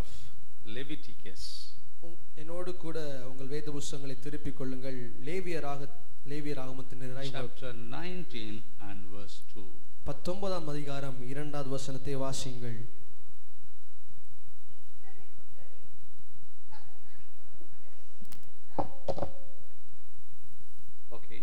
of Leviticus. என்னோடு கூட உங்கள் வேத புத்தகங்களை திருப்பிக் கொள்ளுங்கள். லேவியராகமத்தின் Chapter 19 and verse 2. 19ஆம் அதிகாரம் 2வது வசனத்தை வாசியுங்கள். Okay.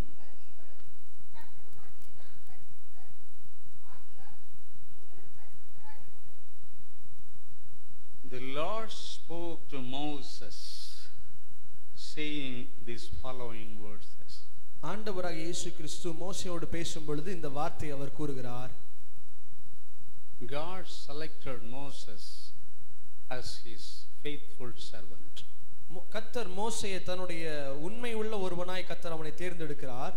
The Lord spoke to Moses, saying these following verses. ஆண்டவராகிய இயேசு கிறிஸ்து மோசேயோடு பேசும் பொழுது இந்த வார்த்தை அவர் கூறுகிறார். God selected Moses as his faithful servant. கர்த்தர் மோசேயை தன்னுடைய உண்மை உள்ள ஒருவனாய் கர்த்தர் அவனை தேர்ந்தெடுக்கிறார்.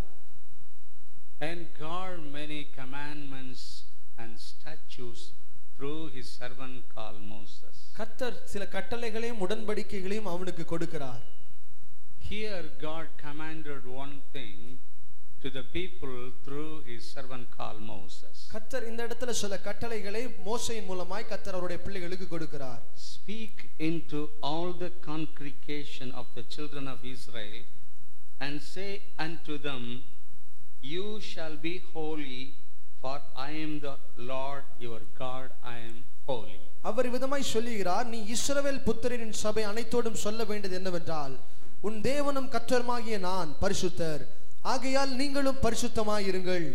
And God many commandments and statutes through his servant called Moses. கர்த்தர் சில கட்டளைகளையும் உடன்படிக்கைகளையும் அவனுக்கு கொடுக்கிறார். Here God commanded one thing to the people through his servant called Moses. கர்த்தர் இந்த இடத்துல சில கட்டளைகளை மோசேயின் மூலமாய் கர்த்தர் அவருடைய பிள்ளைகளுக்கு கொடுக்கிறார். Speak into all the congregation of the children of Israel and say unto them, you shall be holy, for I am the Lord your God, I am holy. அவர் விதமாய் சொல்லுகிறார், நீ இஸ்ரவேல் புத்திரரின் சபை அனைத்தோடும் சொல்ல வேண்டியது என்னவென்றால், உன் தேவனும் கர்த்தருமாகிய நான் பரிசுத்தர், ஆகையால் நீங்களும் பரிசுத்தமாயிருங்கள்.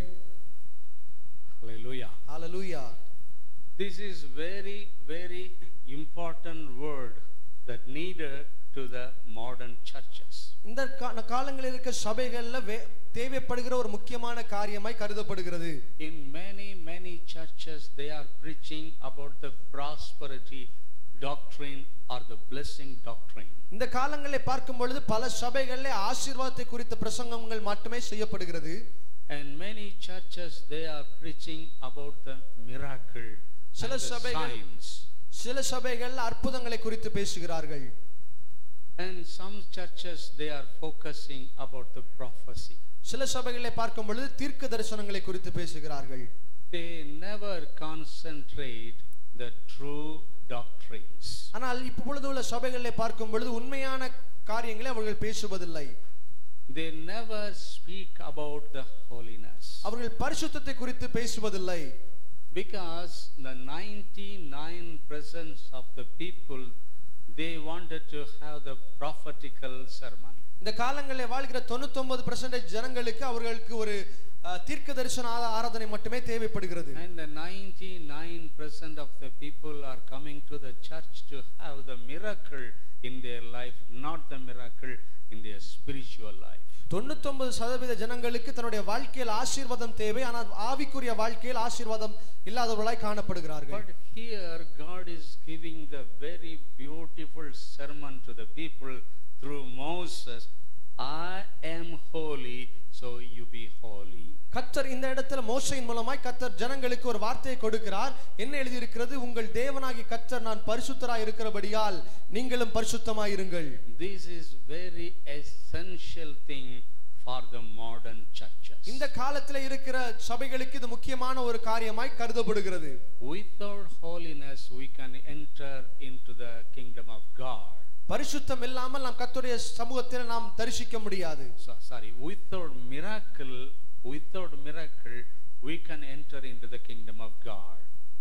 Hallelujah. Hallelujah. This is very important word that needed to the modern churches. இந்த காலங்களில் இருக்க சபைகள்ல தேவைப்படுகிற ஒரு முக்கியமான காரியமாய் கருதப்படுகிறது. In many churches they are preaching about the prosperity doctrine or the blessing doctrine. இந்த காலங்களை பார்க்கும் பொழுது பல சபைகளிலே ஆசீர்வாதத்தை குறித்த பிரசங்கங்கள் மட்டுமே செய்யப்படுகிறது. And many churches they are preaching about the miracle and the signs. சில சபைகள் அற்புதங்களை குறித்து பேசுகிறார்கள். And some churches they are focusing about the prophecy. சில சபைகளை பார்க்கும் பொழுது தீர்க்க தரிசனங்களை குறித்து பேசுகிறார்கள். They never concentrate the true doctrines. ஆனால் இப்பொழுது உள்ள சபைகளை பார்க்கும் பொழுது உண்மையான காரியங்களை அவர்கள் பேசுவதில்லை. They never speak about the holiness. அவர்கள் பரிசுத்தத்தை குறித்து பேசுவதில்லை. Because the 99% of the people they wanted to have the prophetical sermon. இந்த காலங்களில் வாழ்கிற 99% ஜனங்களுக்கு அவர்களுக்கு ஒரு தீர்க்க தரிசன ஆராதனை மட்டுமே தேவைப்படுகிறது. And the 99% of the people are coming to the church to have the miracle in their life, not the miracle in their spiritual life. 99% ஜனங்களுக்கு தன்னுடைய வாழ்க்கையில் ஆசீர்வாதம் தேவை, ஆனால் ஆவிக்குரிய வாழ்க்கையில் ஆசீர்வாதம் இல்லாதவர்களாய் காணப்படுகிறார்கள். But here God is giving the very beautiful sermon to the people through Moses. I am holy, so you be holy. கர்த்தர் இந்த இடத்துல மோசேயின் மூலமாய் கர்த்தர் ஜனங்களுக்கு ஒரு வார்த்தையை கொடுக்கிறார். என்ன எழுதி இருக்கிறது? உங்கள் தேவனாகிய கர்த்தர் நான் பரிசுத்தராய் இருக்கிறபடியால் நீங்களும் பரிசுத்தமாய் இருங்கள். This is very essential thing for the modern churches. இந்த காலத்துல இருக்கிற சபைகளுக்கு இது முக்கியமான ஒரு காரியமாய் கருதப்படுகிறது. Without holiness we can enter into the kingdom of God. பரிசுத்தம் இல்லாமல் நாம் கர்த்தருடைய சமூகத்தில் நாம் தரிசிக்க முடியாது. Without miracle we can enter into the kingdom of God.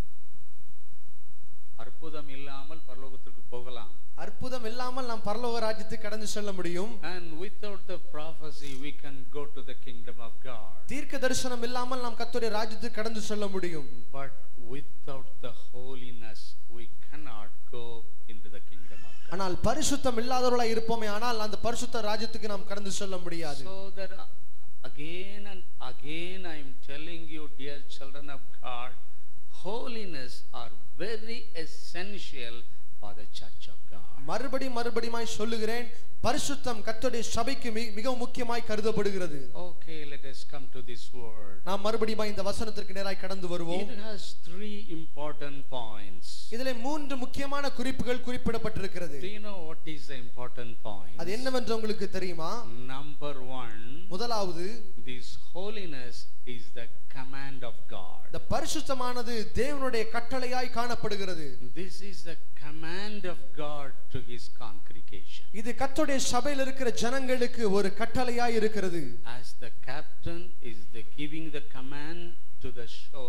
அற்புதம் இல்லாமல் பரலோகத்துக்கு போகலாம். அற்புதம் இல்லாமல் நாம் பரலோக ராஜ்யத்துக்கு கடந்து செல்ல முடியும். And without the prophecy we can go to the kingdom of God. தீர்க்க தரிசனம் இல்லாமல் நாம் கர்த்தருடைய ராஜ்யத்துக்கு கடந்து செல்ல முடியும். But without the holiness we cannot go into the kingdom of God. ஆனால் பரிசுத்தம் இல்லாதவர்களாய் இருப்போமே ஆனால் அந்த பரிசுத்த ராஜ்யத்துக்கு நாம் கடந்து செல்ல முடியாது. So that again and again I am telling you, dear children of God, holiness are very essential for the church of God. மறுபடியுமாய் சொல்லுகிறேன், பரிசுத்தம் கர்த்தருடைய சபைக்கு மிகவும் முக்கியமாய் கருதப்படுகிறது. Okay, let us come to this word. நாம் மறுபடியும் இந்த வசனத்திற்கு நேராய் கடந்து வருவோம். It has three important points. இதிலே மூன்று முக்கியமான குறிப்புகள் குறிப்பிடப்பட்டிருக்கிறது. Do you know what is the important point? அது என்னவென்று உங்களுக்கு தெரியுமா? Number 1, முதலாவது, this holiness is the command of God. இந்த பரிசுத்தமானது தேவனுடைய கட்டளையாய் காணப்படுகிறது. This is the command of God to his congregation. இது கர்த்தருடைய சபையில் இருக்கிற ஜனங்களுக்கு ஒரு கட்டளையாய் இருக்கிறது. As the captain is the giving the command to the show,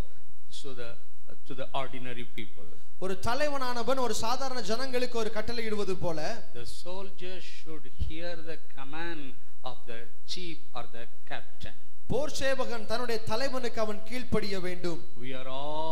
to the ordinary people. ஒரு தலைவனானவன் ஒரு சாதாரண ஜனங்களுக்கு ஒரு கட்டளை இடுவது போல The soldiers should hear the command of the chief or the captain. போர் சேவகன் தன்னுடைய தலைவனுக்கு அவன் கீழ்ப்படிய வேண்டும். We are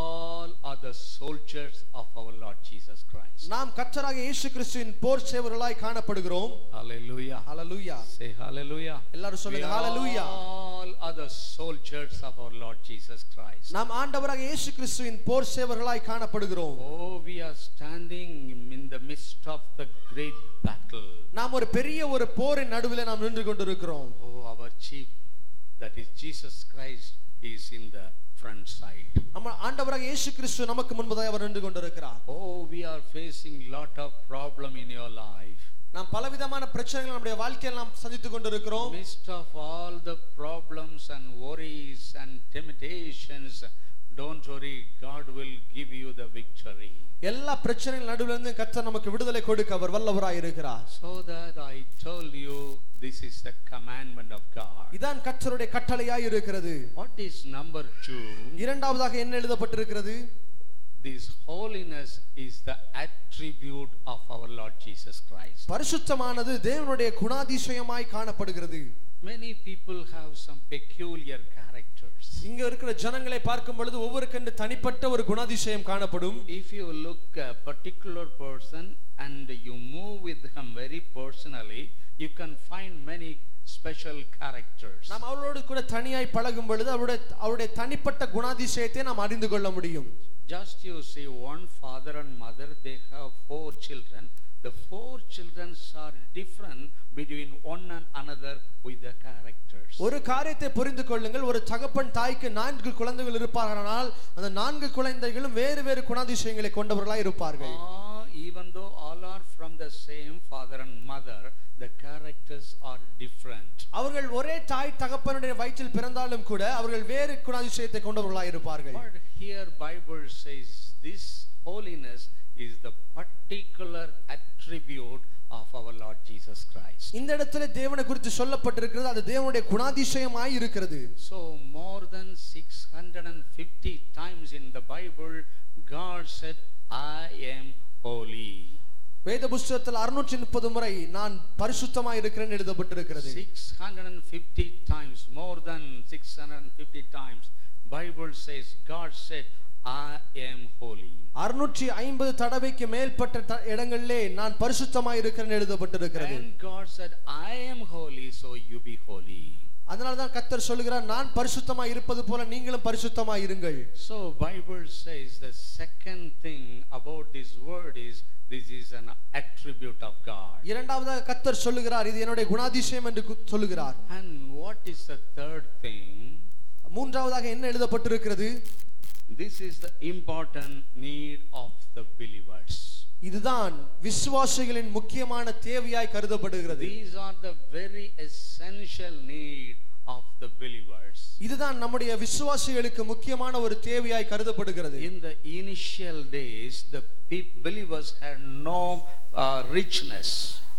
the soldiers of our Lord Jesus Christ. நாம் கர்த்தராகிய இயேசு கிறிஸ்துவின் போர் சேவகர்களாய் காணப்படுகிறோம். Hallelujah. Hallelujah. Say hallelujah. எல்லாரும் சொல்லுங்க hallelujah. All are the soldiers of our Lord Jesus Christ. நாம் ஆண்டவராகிய இயேசு கிறிஸ்துவின் போர் சேவகர்களாய் காணப்படுகிறோம். Oh, we are standing in the midst of the great battle. நாம் ஒரு பெரிய ஒரு போரின் நடுவிலே நாம் நின்று கொண்டிருக்கிறோம். Oh, our chief, that is Jesus Christ, is in the front side. நம்ம ஆண்டவராகிய இயேசு கிறிஸ்து நமக்கு முன்பதாக அவர் நின்று கொண்டிருக்கிறார். Oh, we are facing lot of problem in your life. நாம் பலவிதமான பிரச்சனைகளை நம்முடைய வாழ்க்கையில் நாம் சந்தித்துக் கொண்டிருக்கிறோம். Midst of all the problems and worries and temptations, don't worry, God will give you the victory. எல்லா பிரச்சனைகள் நடுவுல இருந்து கர்த்தர் நமக்கு விடுதலை கொடுக்க அவர் வல்லவராய் இருக்கிறார். So that I told you, this is the commandment of God. இதான் கர்த்தருடைய கட்டளையாய் இருக்கிறது. What is number 2? இரண்டாவதாக என்ன எழுதப்பட்டிருக்கிறது? This holiness is the attribute of our Lord Jesus Christ. பரிசுத்தமானது தேவனுடைய குணாதிசயமாய் காணப்படுகிறது. Many people have some peculiar characters. இங்க இருக்கிற ஜனங்களை பார்க்கும் பொழுது ஒவ்வொருக்கென்று தனிப்பட்ட ஒரு குணாதிசயம் காணப்படும். If you look a particular person and you move with him very personally, you can find many special characters. நாம் அவரோடு கூட தனியாய் பழகும் பொழுது அவருடைய தனிப்பட்ட குணாதிசயத்தை நாம் அறிந்து கொள்ள முடியும். Just you see, one father and mother, they have 4 children. The 4 children are different between one and another with the characters. ஒரு காரியத்தை புரிந்து கொள்ளுங்கள். ஒரு தகப்பன் தாய்க்கு 4 குழந்தைகள் இருப்பார்களானால் அந்த 4 குழந்தைகளும் வேறு வேறு குணாதிசயங்களை கொண்டவர்களாய் இருப்பார்கள். Even though all are from the same father and mother, the characters are different. அவர்கள் ஒரே தாய் தகப்பனுடைய வயிற்றில் பிறந்தாலும் கூட அவர்கள் வேறு குணாதிசயத்தை கொண்டவர்களாய் இருப்பார்கள். But here Bible says this holiness is the particular attribute of our Lord Jesus Christ. இந்த இடத்திலே தேவனை குறித்து சொல்லப்பட்டிருக்கிறது. அது தேவனுடைய குணாதிசயமாய் இருக்கிறது. So more than 650 times in the Bible, God said, I am holy. வேத புத்தகத்தில் 630 முறை நான் பரிசுத்தமாய் இருக்கிறேன் எழுதப்பட்டிருக்கிறது. 650 times, more than 650 times, Bible says, God said, I am holy. 650 தடவைக்கு மேல்பட்ட இடங்களிலே நான் பரிசுத்தமாய் இருக்கிறேன் எழுதப்பட்டிருக்கிறது. And God said, I am holy, so you be holy. அதனால தான் கர்த்தர் சொல்கிறார், நான் பரிசுத்தமாய் இருப்பது போல நீங்களும் பரிசுத்தமாய் இருங்கள். So Bible says the second thing about this word is this is an attribute of God. இரண்டாவதாக கர்த்தர் சொல்கிறார், இது என்னுடைய குணாதிசயம் என்று சொல்கிறார். And what is the third thing? மூன்றாவதாக என்ன எழுதப்பட்டிருக்கிறது? This is the important need of the believers. இதுதான் விசுவாசிகளின் முக்கியமான தேவையாய் கருதப்படுகிறது. These are the very essential need of the believers. இதுதான் நம்முடைய விசுவாசிகளுக்கு முக்கியமான ஒரு தேவையாய் கருதப்படுகிறது. In the initial days, the believers had no richness.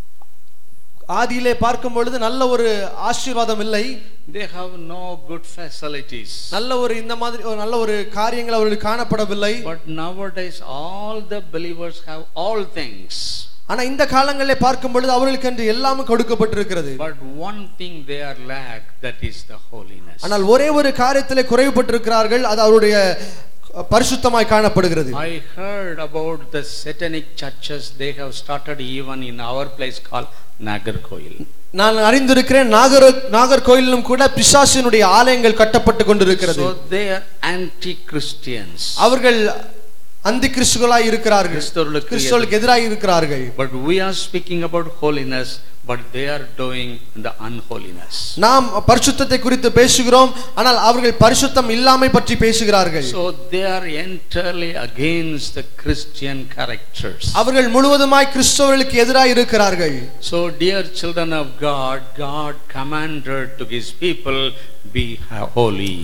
ஆதியிலே பார்க்கும் பொழுது நல்ல ஒரு ஆசீர்வாதம் இல்லை. They have no good facilities. நல்ல ஒரு இந்த மாதிரி நல்ல ஒரு காரியங்கள் அவர்களுக்கு காணப்படவில்லை. But nowadays all the believers have all things. ஆனா இந்த காலங்களிலே பார்க்கும் பொழுது அவர்களுக்கு என்று எல்லாமே கொடுக்கப்பட்டிருக்கிறது. But one thing they are lack, that is the holiness. ஆனால் ஒரே ஒரு காரியத்திலே குறைவுபட்டிருக்கிறார்கள், அது அவருடைய பரிசுத்தமாய் காணப்படுகிறது. I heard about the satanic churches. They have started even in our place called Nagarkoil. நான் அறிந்திருக்கிறேன், நாகர்கோயிலிலும் கூட பிசாசினுடைய ஆலயங்கள் கட்டப்பட்டு கொண்டிருக்கிறது. So they are anti-Christians. அவர்கள் அந்தி கிறிஸ்துவர்களாய் இருக்கிறார்கள், கிறிஸ்துவுக்கு எதிராக இருக்கிறார்கள். But we are speaking about holiness, but they are doing the unholiness. நாம் பரிசுத்தத்தை குறித்து பேசுகிறோம், ஆனால் அவர்கள் பரிசுத்தம் இல்லாமை பற்றி பேசுகிறார்கள். So they are entirely against the Christian characters. அவர்கள் முழுவதுமாய் கிறிஸ்தவர்களுக்கு எதிராக இருக்கிறார்கள். So dear children of God, God commanded to his people, be holy.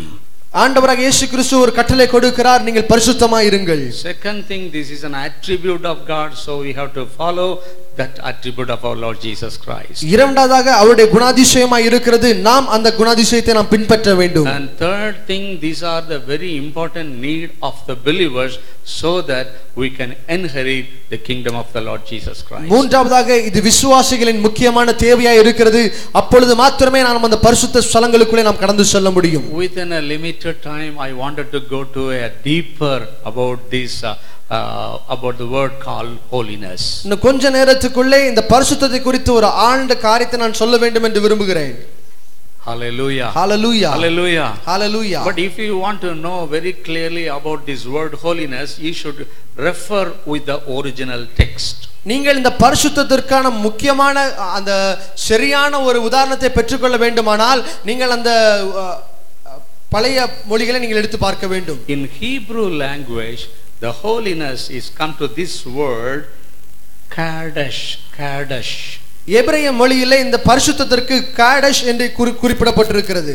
ஆண்டவராக இயேசு கிறிஸ்து ஒரு கட்டளை கொடுக்கிறார், நீங்கள் பரிசுத்தமாய் இருங்கள். Second thing, this is an attribute of God, so we have to follow that attribute of our Lord Jesus Christ. இரண்டாவதாக அவருடைய குணாதிசயமாய் இருக்கிறது, நாம் அந்த குணாதிசயத்தை நாம் பின்பற்ற வேண்டும். And third thing, these are the very important need of the believers so that we can inherit the kingdom of the Lord Jesus Christ. மூன்றாவதாக இது விசுவாசிகளின் முக்கியமான தேவையாய் இருக்கிறது, அப்பொழுது மாத்திரமே நாம் அந்த பரிசுத்த ஸ்தலங்களுக்குள்ளே நாம் கடந்து செல்ல முடியும். Within a limited time, I wanted to go to a deeper about this about the word called holiness. இன்னும் கொஞ்ச நேரத்துக்குள்ளே இந்த பரிசுத்தத்தை குறித்து ஒரு ஆழ்ந்த காரியத்தை நான் சொல்ல வேண்டும் என்று விரும்புகிறேன். Hallelujah. Hallelujah. Hallelujah. Hallelujah. But if you want to know very clearly about this word holiness, you should refer with the original text. நீங்கள் இந்த பரிசுத்தத்திற்கான முக்கியமான அந்த சரியான ஒரு உதாரணத்தை பெற்றுக்கொள்ள வேண்டுமானால் நீங்கள் அந்த பழைய மொழிகளை நீங்கள் எடுத்து பார்க்க வேண்டும். In Hebrew language, the holiness is come to this word kadosh. Kadosh. எபிரேய மொழியிலே இந்த பரிசுத்தத்திற்கு காடஷ் என்று குறிப்பிடப்பட்டிருக்கிறது.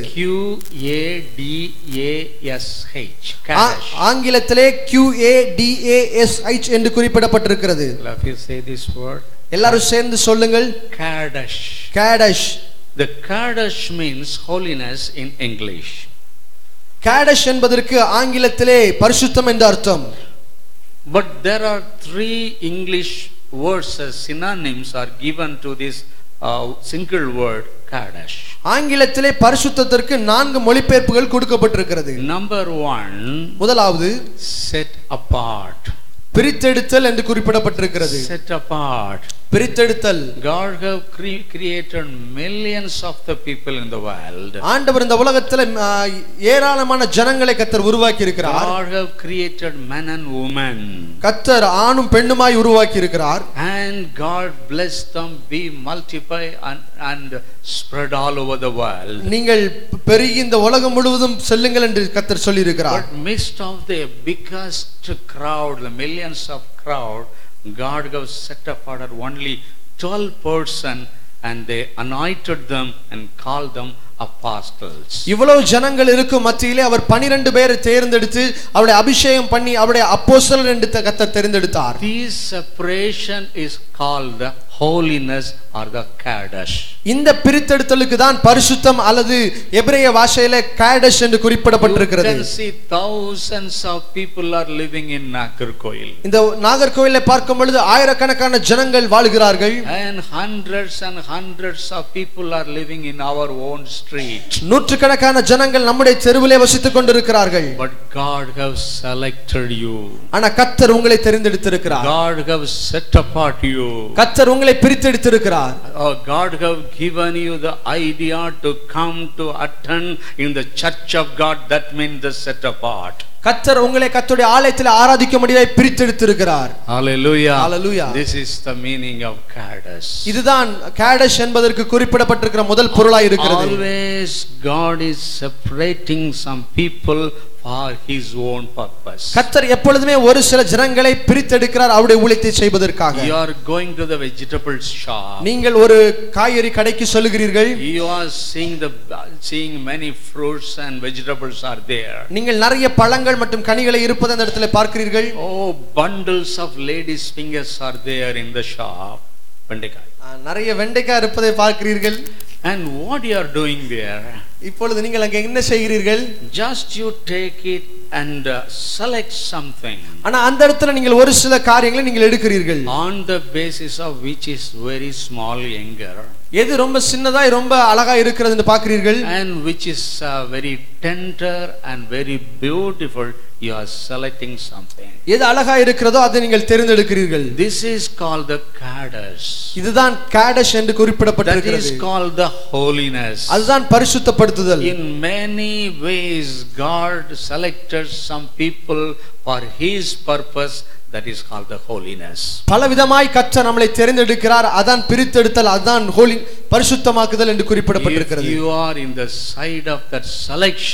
QADASH. Kadosh. ஆங்கிலத்திலே QADASH என்று குறிப்பிடப்பட்டிருக்கிறது. If you say this word, எல்லாரும் சேர்ந்து சொல்லுங்கள். Kadosh. காடஷ். The kadosh means holiness in English. காடஷ் என்பதற்கு ஆங்கிலத்திலே பரிசுத்தம் என்று அர்த்தம். But there are three English words as synonyms are given to this single word kadosh. ஆங்கிலத்திலே பரிசுத்தத்திற்கு 4 மொழிபெயர்ப்புகள் கொடுக்கப்பட்டிருக்கிறது. Number 1, முதலாவது set apart. பிரித்தெடுத்தல் என்று குறிப்பிடப்பட்டிருக்கிறது. Set apart. பிரித்தெடுத்தல். God have created millions of the people in the world. ஆண்டவர் இந்த உலகத்தில் ஏராளமான ஜனங்களை கர்த்தர் உருவாக்கி இருக்கிறார். God have created man and woman. கர்த்தர் ஆணும் பெண்ணுமாய் உருவாக்கி இருக்கிறார். And God blessed them, be multiply and spread all over the world. நீங்கள் பெருகி இந்த உலகம் முழுவதும் செல்லுங்கள் என்று கர்த்தர் சொல்லி இருக்கிறார். But midst of the biggest crowd, the millions of crowd, God have set apart only 12 persons, and they anointed them and called them apostles. இவ்வளவு ஜனங்கள் இருக்கும் மத்தியிலே அவர் 12 பேரை தேர்ந்தெடுத்து அவருடைய அபிஷேகம் பண்ணி அவருடைய அப்போஸ்தலர் என்று கர்த்தர் தேர்ந்தெடுத்தார். This separation is called the holiness or the kadosh. இந்த பிரித்தெடுத்தலுக்கு தான் பரிசுத்தம் அல்லது எபிரேய பாஷையிலே காடஷ் என்று குறிப்பிடப்பட்டிருக்கிறது. You can see thousands of people are living in Nagarkoil. இந்த நாகர்கோயிலை பார்க்கும் பொழுது ஆயிரக்கணக்கான ஜனங்கள் வாழ்கிறார்கள். And hundreds of people are living in our own street. நூற்றுக்கணக்கான ஜனங்கள் நம்முடைய தெருவிலே வசித்துக் கொண்டிருக்கிறார்கள். But God have selected you. ஆனா கர்த்தர் உங்களை தெரிந்தெடுத்திருக்கிறார். God have set apart you. கர்த்தர் உங்களை பிரித்தெடுத்திருக்கிறார். God have given you the idea to come to attend in the church of God. That means the set apart. கர்த்தர் உங்களை கர்த்தருடைய ஆலயத்தில் ஆராதிக்கும்படியாய் பிரித்தெடுத்திருக்கிறார். Hallelujah. Hallelujah. This is the meaning of kadosh. இதுதான் காடஷ் என்பதற்கு குறிப்பிடப்பட்டிருக்கிற முதல் பொருளாய் இருக்கிறது. Always God is separating some people for his own purpose. கர்த்தர் எப்பொழுதுமே ஒரு சில ஜனங்களை பிரித்தெடுக்கிறார் அவருடைய ஊழியத்தை செய்வதற்காக. You are going to the vegetable shop. நீங்கள் ஒரு காய்கறி கடைக்கு செல்கிறீர்கள். You are seeing many fruits and vegetables are there. நீங்கள் நிறைய பழங்கள் மற்றும் கனிகளை இருப்பதை அந்த இடத்துல பார்க்கிறீர்கள். Oh, bundles of ladies fingers are there in the shop. வெண்டைக்காய். நிறைய வெண்டைக்காய் இருப்பதை பார்க்கிறீர்கள். And what you are doing there? இப்பொழுது நீங்கள் அங்கே என்ன செய்கிறீர்கள்? Just you take it and select something. ஆனா அந்த இடத்துல நீங்கள் ஒரு சில காரியங்களை நீங்கள் எடுக்கிறீர்கள். On the basis of which is very small younger. எது ரொம்ப சின்னதாய் ரொம்ப அழகா இருக்கிறது என்று பார்க்கிறீர்கள். And which is very tender and very beautiful, you are selecting something. எது அழகா இருக்கிறதோ அதை நீங்கள் தேர்ந்தெடுக்கிறீர்கள். This is called the kadosh. இதுதான் காடஷ் என்று குறிப்பிடப்பட்டிருக்கிறது. That is called the holiness. அதுதான் பரிசுத்தப்படுத்துதல். In many ways God selected some people for his purpose. That is called the holiness. பலவிதமாய் கர்த்தர் நம்மை தெரிந்தெடுக்கிறார். அதான் பிரித்தெடுத்தல், அதான் ஹோலி பரிசுத்தமாக்குதல் என்று குறிப்பிடப்பட்டிருக்கிறது. If you are in the side of that selection,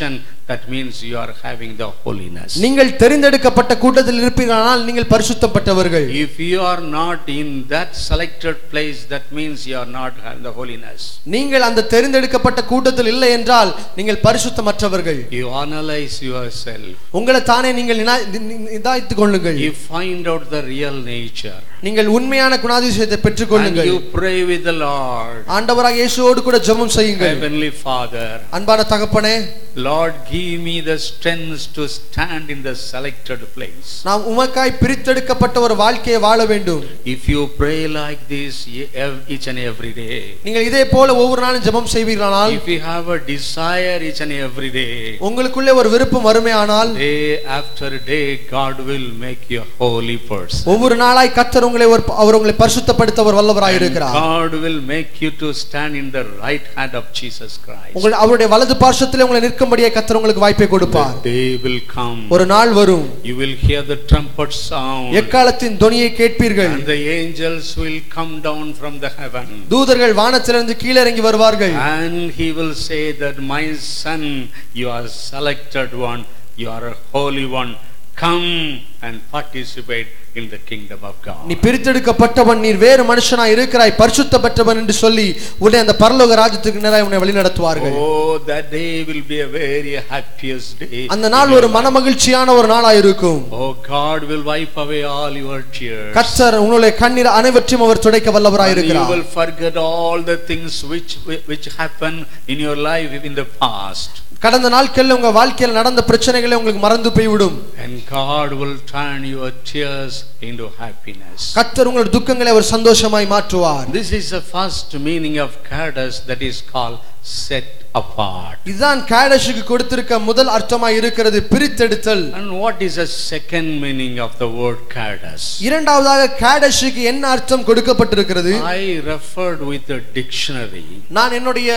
that means you are having the holiness. நீங்கள் தெரிந்தெடுக்கப்பட்ட கூட்டத்தில் இருப்பீர்களானால் நீங்கள் பரிசுத்தப்பட்டவர்கள். If you are not in that selected place, that means you are not having the holiness. நீங்கள் அந்த தெரிந்தெடுக்கப்பட்ட கூட்டத்தில் இல்லை என்றால் நீங்கள் பரிசுத்தமற்றவர்கள். You analyze yourself. உங்களை தானே நீங்கள் நிதானித்துக் கொள்ளுங்கள். You find out the real nature. நீங்கள் உண்மையான குணாதிசயத்தை பெற்றுக் கொள்ளுங்கள். And you pray with the Lord. ஆண்டவராகிய இயேசுவோடு கூட ஜெபம் செய்யுங்கள். Heavenly Father, அன்பான தகப்பனே, Lord, give me the strength to stand in the selected place. நாம் உமக்காய் பிரித்தெடுக்கப்பட்ட ஒரு வாழ்க்கையை வாழ வேண்டும். If you pray like this each and every day, நீங்கள் இதே போல ஒவ்வொரு நாளும் ஜெபம் செய்வீர்களானால், if you have a desire each and every day, உங்களுக்குள்ளே ஒரு விருப்பம் வருமேயானால், day after day God will make you a holy person. ஒவ்வொரு நாளாய் கர்த்தர் உங்களை பரிசுத்தப்படுத்த அவர் வல்லவராய் இருக்கிறார். God will make you to stand in the right hand of Jesus Christ. அவருடைய வலது பார்சத்திலே உங்களை நிற்கும்படியே கர்த்தர் உங்களுக்கு வாய்ப்பை கொடுப்பார். The day will come. ஒரு நாள் வரும். You will hear the trumpet sound. எக்காளத்தின் தொனியை கேட்பீர்கள். And the angels will come down from the heaven. தூதர்கள் வானத்திலிருந்து கீழே இறங்கி வருவார்கள். And he will say that my son, you are selected one, you are a holy one. Come and participate in the kingdom of God. நீ பிரித்தெடுக்கப்பட்டவன், நீ வேறு மனுஷனாய் இருக்கிறாய், பரிசுத்தப்பட்டவன் என்று சொல்லி உன்னை அந்த பரலோக ராஜ்யத்துக்கு நேராய் உன்னை வழிநடத்துவார்கள். Oh, that day will be a very happiest day. அந்த நாள் ஒரு மனமகிழ்ச்சியான ஒரு நாளாய் இருக்கும். Oh, God will wipe away all your tears. கர்த்தர் உங்களுடைய கண்ணீர் அனைவற்றையும் அவர் துடைக்க வல்லவராய் இருக்கிறார். You will forget all the things which happened in your life in the past. கடந்த நாட்களில் உங்க வாழ்க்கையில் நடந்த பிரச்சனைகளை உங்களுக்கு மறந்து போய்விடும். And God will turn your tears into happiness. கர்த்தர் உங்களுடைய துக்கங்களை அவர் சந்தோஷமாய் மாற்றுவார். This is the first meaning of Kadesh, that is called set apart. இதுதான் காடேஷுக்கு கொடுத்திருக்க முதல் அர்த்தமாய் இருக்கிறது, பிரித்தெடுத்தல். And what is the second meaning of the word Kadesh? இரண்டாவதாக காடேஷுக்கு என்ன அர்த்தம் கொடுக்கப்பட்டிருக்கிறது? I referred with the dictionary. நான் என்னுடைய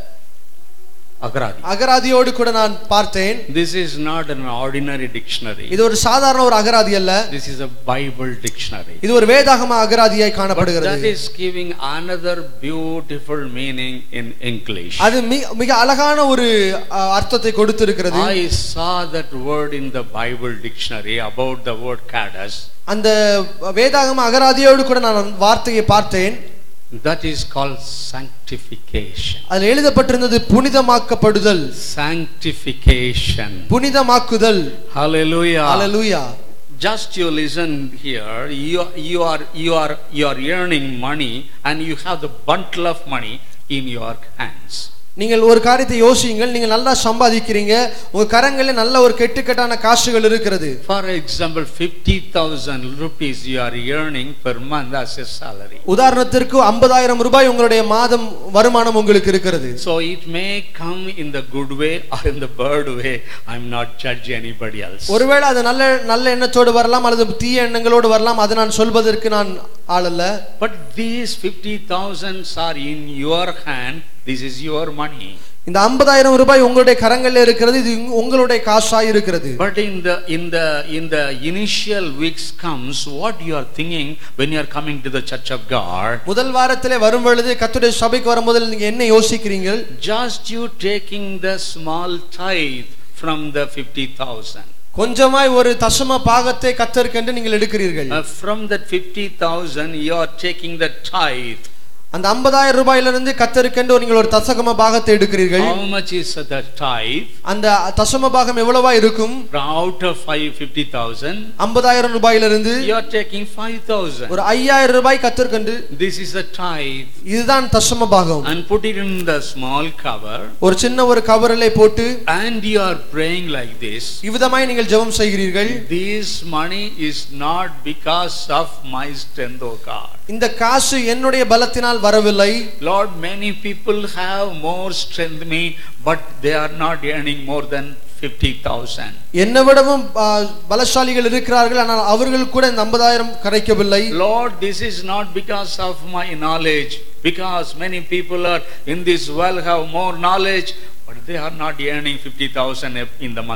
அகராதியோடு கூட நான் பார்த்தேன். This is not an ordinary dictionary. இது ஒரு சாதாரண ஒரு அகராதி அல்ல. This is a Bible dictionary. இது ஒரு வேதாகம அகராதியாய் காணப்படுகிறது. That is giving another beautiful meaning in English. அது மிக அழகான ஒரு அர்த்தத்தை கொடுத்திருக்கிறது. I saw that word in the Bible dictionary about the word Kadesh. அந்த வேதாகம அகராதியோடு கூட நான் வார்த்தையை பார்த்தேன். That is called sanctification. அதில் எழுதப்பட்டிருந்தது புனிதமாக்கப்படுதல். Sanctification. புனிதமாக்குதல். Hallelujah. Hallelujah. Just you listen here. You are earning money and you have the bundle of money in your hands. நீங்கள் ஒரு காரியத்தை யோசியுங்கள். நீங்கள் நல்லா சம்பாதிக்கிறீங்க, உங்க கரங்களில் நல்ல ஒரு கெட்டுக்கட்டான காசுகள் இருக்கிறது. For example, 50,000 rupees you are earning per month as a salary. உதாரணத்திற்கு 50,000 ரூபாய் உங்களுடைய மாதம் வருமானம் உங்களுக்கு இருக்கிறது. So it may come in the good way or in the bad way. I'm not judging anybody else. ஒருவேளை அது நல்ல எண்ணத்தோடு வரலாம் அல்லது தீய எண்ணங்களோடு வரலாம். அது நான் சொல்வதற்கு நான் ஆளல்ல. But these 50,000 are in your hand. This is your money. இந்த 50,000 ரூபாய் உங்களுடைய கரங்களில் இருக்கிறது. இது உங்களுடைய காசாய் இருக்கிறது. But in the initial weeks comes what you are thinking when you are coming to the church of God. முதல் வாரத்திலே வரும் பொழுது கர்த்தருடைய சபைக்கு வரும்போது நீங்க என்ன யோசிக்கிறீர்கள்? Just you taking the small tithe from the 50,000. கொஞ்சமாய் ஒரு தசம பாகத்தை கர்த்தருக்கென்று நீங்கள் எடுக்கிறீர்கள். From that 50,000 you are taking the tithe. அந்த 50,000 ரூபாயிலிருந்து கர்த்தருக்கென்று நீங்கள் ஒரு தசம பாகத்தை எடுக்கிறீர்கள். How much is the tithe? அந்த தசம பாகம் எவ்வளவா இருக்கும்? Out of 50,000 50,000 ரூபாயிலிருந்து you are taking 5,000. ஒரு 5,000 ரூபாய் கர்த்தருக்கென்று. This is the tithe. இதுதான் தசம பாகம். And put it in the small cover. ஒரு சின்ன ஒரு கவரிலே போட்டு and you are praying like this. இவ்விதமாய் நீங்கள் ஜெபம் செய்கிறீர்கள். This money is not because of my strength, O God. இந்த காசு என்னுடைய பலத்தினால் வரவில்லை. Lord, many people have more strength than me, but they are not earning more than 50,000. என்னை விடவும் பலசாலிகள் இருக்கிறார்கள், ஆனால் அவர்கள் கூட இந்த 50,000 கிடைக்கவில்லை. Lord, this is not because of my knowledge, because many people are in this world have more knowledge, but they are not earning 50,000 in the month.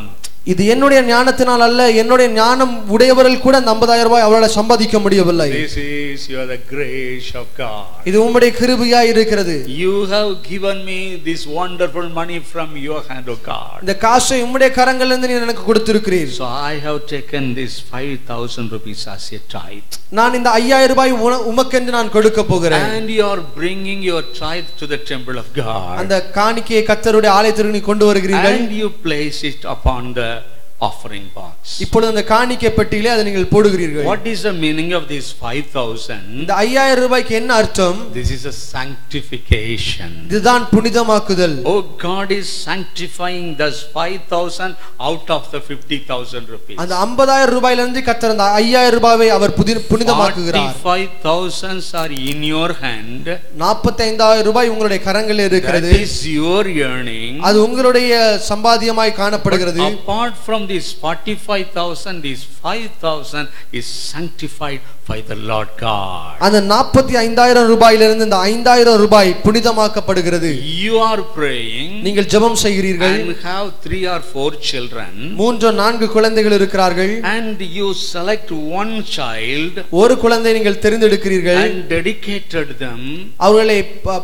இது என்னுடைய ஞானத்தினால் அல்ல, என்னுடைய ஞானம் உடையவர்கள் கூட அந்த 50,000 ரூபாய் அவரால் சம்பாதிக்க முடியவில்லை. This is the grace of God. இது உம்முடைய கிருபையாய் இருக்கிறது. You have given me this wonderful money from your hand, O God. இந்த காசை உம்முடைய கரங்களிலிருந்து நீர் எனக்கு கொடுத்திருக்கிறீர். So I have taken this 5,000 rupees as a tithe. நான் இந்த 5,000 ரூபாய் உமக்கென்று நான் கொடுக்க போகிறேன். And you are bringing your tithe to the temple of God. அந்த காணிக்கையை கர்த்தருடைய ஆலயத்திற்கு நீ கொண்டு வருகிறீர்கள். And you place it upon the offering box. இப்பொழுது அந்த காணிக்கை பெட்டியிலே அதை நீங்கள் போடுகிறீர்கள். What is the meaning of this 5,000? இந்த 5,000 ரூபாய்க்கு என்ன அர்த்தம்? This is a sanctification. இதுதான் புனிதமாக்குதல். Oh, God is sanctifying thus 5,000 out of the 50,000 rupees. அந்த 50,000 ரூபாயிலிருந்து கர்த்தர் அந்த 5,000 ரூபாயை அவர் புனிதமாக்குகிறார். 45,000 are in your hand. 45,000 ரூபாய் உங்களுடைய கரங்களில் இருக்கிறது. That is your earning. அது உங்களுடைய சம்பாத்தியமாய் காணப்படுகிறது. Apart from this 45,000, this 5,000 is sanctified by the Lord God. அந்த 45,000 ரூபாயிலிருந்து இந்த 5,000 ரூபாய் புனிதமாக்கப்படுகிறது. You are praying. நீங்கள் ஜெபம் செய்கிறீர்கள். And have 3 or 4 children. 3-4 குழந்தைகள் இருக்கிறார்கள். And you select one child. ஒரு குழந்தை நீங்கள் தெரிந்தெடுக்கிறீர்கள். And dedicated them. அவர்களை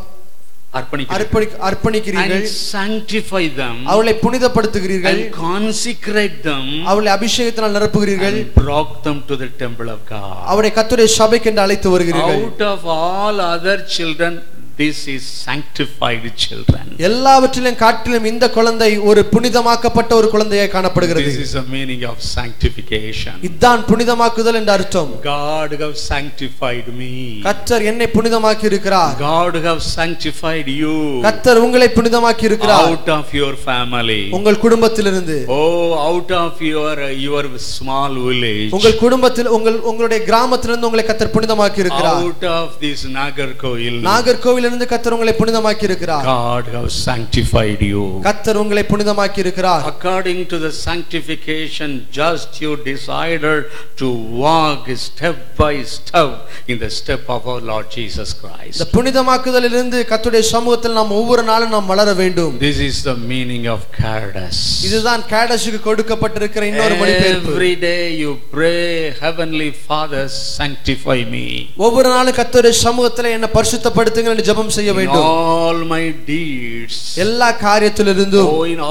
and அர்ப்பணிக்கிறீர்கள். sanctify them. அவர்களை புனிதப்படுத்துகிறீர்கள். and consecrate them. அவர்களை அபிஷேகத்தினால் நிரப்புகிறீர்கள். and brought them to the temple of God. அவரை கர்த்தருடைய சபைக்கு என்று அழைத்து வருகிறீர்கள். Out of all other children, this is sanctified children. எல்லாவற்றிலும் காட்டிலும் இந்த குழந்தை ஒரு புனிதமாக்கப்பட்ட ஒரு குழந்தையாய் காணப்படுகிறது. This is the meaning of sanctification. இதுதான் புனிதமாக்குதல் என்ற அர்த்தம். God have sanctified me. கர்த்தர் என்னை புனிதமாக்கி இருக்கிறார். God have sanctified you. கர்த்தர் உங்களை புனிதமாக்கி இருக்கிறார். Out of your family. உங்கள் குடும்பத்திலிருந்து. Oh, out of your small village. உங்கள் குடும்பத்தில் உங்களுடைய கிராமத்திலிருந்து உங்களை கர்த்தர் புனிதமாக்கி இருக்கிறார். Out of this Nagarkoil. நாகர்கோவிலிருந்து கர்த்தர் உங்களை புனிதமாக்கி இருக்கிறார். God have sanctified you. கர்த்தர் உங்களை புனிதமாக்கி இருக்கிறார். According to the sanctification, just you decided to walk step by step in the step of our Lord Jesus Christ. இந்த புனிதமாக்குதலிலிருந்து கர்த்தருடைய சமூகத்தில் நாம் ஒவ்வொரு நாளும் நாம் வளர வேண்டும். This is the meaning of Kadas. இதுதான் காடஸுக்கு கொடுக்கப்பட்டிருக்கிற இன்னொரு மொழிபெயர்ப்பு. Every day you pray, Heavenly Father, sanctify me. ஒவ்வொரு நாளும் கர்த்தருடைய சமூகத்தில் என்னை பரிசுத்தப்படுத்துங்க என்று ஜெபம் செய்ய வேண்டும். All my deeds. எல்லா காரியத்திலிருந்தும். Oh, in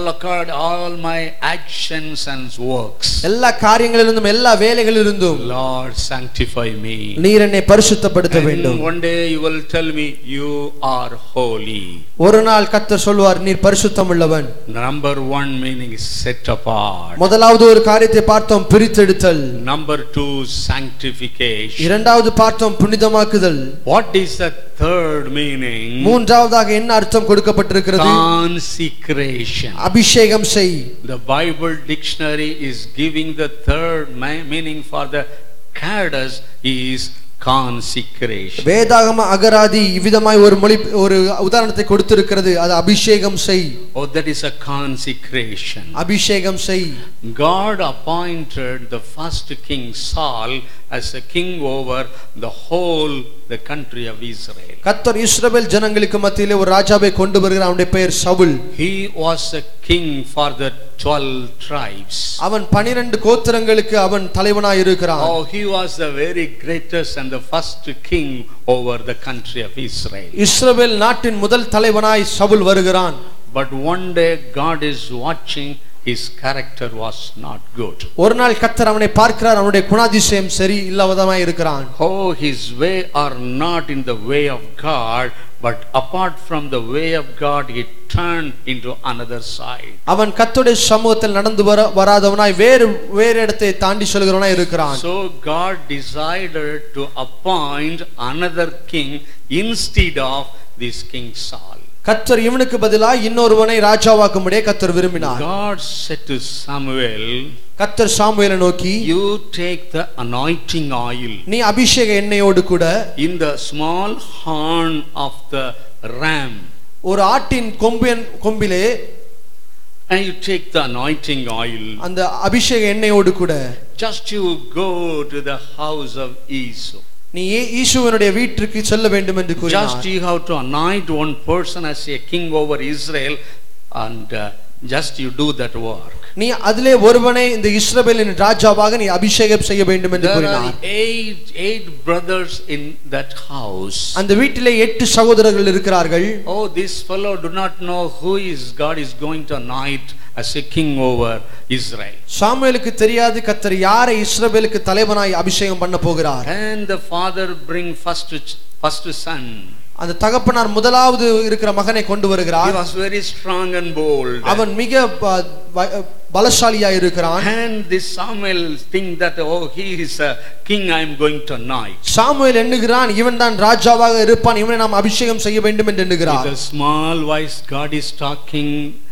all my actions and works. எல்லா காரியங்களிலிருந்தும் எல்லா வேலைகளிலிருந்தும். Lord, sanctify me. நீர் என்னை பரிசுத்தப்படுத்த வேண்டும். One day you will tell me you are holy. ஒரு நாள் கர்த்தர் சொல்வார் நீர் பரிசுத்தம் உள்ளவன். Number 1 meaning is set apart. முதலாவது ஒரு காரியத்தை பார்த்தோம், பிரித்தெடுத்தல். Number 2 sanctification. இரண்டாவது பார்த்தோம் புனிதமாக்குதல். What is the third meaning? மூன்றாவதாக என்ன அர்த்தம் கொடுக்கப்பட்டிருக்கிறது? Consecration. அபிஷேகம் செய். The Bible dictionary is giving the third meaning for the Kadas is consecration. வேதாகம அகராதி இவ்விதமாய் ஒரு உதாரணத்தை கொடுத்திருக்கிறது. அது அபிஷேகம் செய். Oh, that is a consecration. அபிஷேகம் செய். God appointed the first king Saul as a king over the country of Israel. கர்த்தர் இஸ்ரவேல் ஜனங்களுக்கு மத்தியிலே ஒரு ராஜாவை கொண்டு வருகிறார். அவனுடைய பெயர் Saul. He was a king for the 12 tribes. அவன் 12 கோத்திரங்களுக்கு அவன் தலைவனாய் இருக்கிறான். Oh, he was the very greatest and the first king over the country of Israel. இஸ்ரவேல் நாட்டின் முதல் தலைவனாய் சவுல் வருகிறான். But one day God is watching. His character was not good. ஒரு நாள் கர்த்தர் அவனை பார்க்கிறார். அவனுடைய குணாதிசயம் சரி இல்லாதவனாய் இருக்கிறான். Oh, his way are not in the way of God, but apart from the way of God he turned into another side. அவன் கர்த்தருடைய சமூகத்தில் நடந்து வராதவனாய் வேறு இடத்தை தாண்டி செல்கிறவனாய் இருக்கிறான். So God decided to appoint another king instead of this king Saul. கர்த்தர் இவனுக்கு பதிலாக இன்னொருவனை ராஜாவாக்கும்படியே கர்த்தர் விரும்பினார். God said to Samuel, கர்த்தர் சாமுவேலை நோக்கி, you take the anointing oil. நீ அபிஷேக எண்ணெயோடு கூட in the small horn of the ram. ஒரு ஆட்டின் கொம்பிலே and you take the anointing oil. அந்த அபிஷேக எண்ணெயோடு கூட just you go to the house of Esau. நீ ஈசுவனுடைய வீட்டுக்கு செல்ல வேண்டும் என்று கூறினார். Just you have to anoint one person as a king over Israel and just you do that work. நீ அதிலே ஒருவனை இந்த இஸ்ரவேலின் ராஜாவாக நீ அபிஷேகம் செய்ய வேண்டும் என்று கூறினார். Eight brothers in that house. அந்த வீட்டிலே 8 சகோதரர்கள் இருக்கிறார்கள். Oh, this fellow do not know who is God is going to anoint as a king over Israel. சாமுவேலுக்கு தெரியாது கர்த்தர் யாரை இஸ்ரவேலுக்கு தலைவனாய் அபிஷேகம் பண்ண போகிறார். And the father bring first son. அந்த தகப்பனார் முதலாவது இருக்கிற மகனை கொண்டு வருகிறார். He was very strong and bold. அவன் மிக பலசாலியாய் இருக்கிறான். And this Samuel think that oh he is a king I am going to anoint. Samuel எண்ணுகிறான் இவன் தான் ராஜாவாக இருப்பான், இவனை நாம் அபிஷேகம் செய்ய வேண்டும் என்று எண்ணுகிறார். With a small voice God is talking,